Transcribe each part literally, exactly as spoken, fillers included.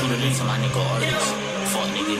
relate to my nigga always. Fuck nigga.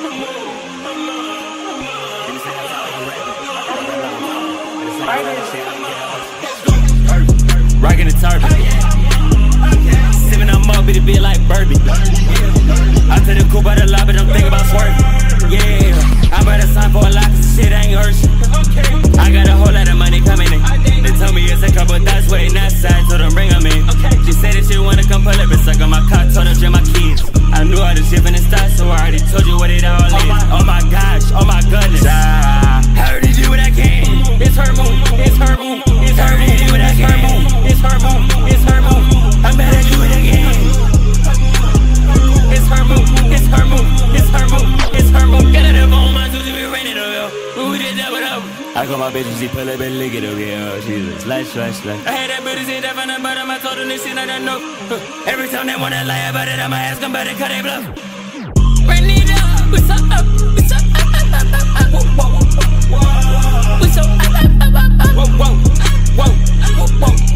Rockin' the turban. Sippin' on mug, bitty bit like bourbon. I took the coupe out the lobby, I'm thinking about swerving. Yeah, I better sign for a lot cause shit ain't urgent. I got a whole lot of money coming in. They told me it's a couple thoughts waiting outside, told them bring them in. She said that she wanna come pull up and suck on my car, told her my kids. I knew all the shit in the start, so I already told you what it all is. Oh my gosh, oh my goodness. I already do what I can. It's her move, it's her move, it's her move, do what I can. It's her move, it's her move, I better do it again. It's her move, it's her move, it's her move, it's her move. Get it up on my Tuesday, we raining over here. Who did that with up? I call my bitch and she pull up and lick it over here. Oh, Jesus, slash, slash, slash. I had that bitch sit up on the bottom, I told her this shit I don't know. Every time they wanna lie about it, I'ma ask them about it, cut they bluff. Rain it up, we so up, we so up, up, up, up, up, whoa, whoa, whoa. We so up, up, up, up, up, whoa, whoa, whoa, whoa, whoa.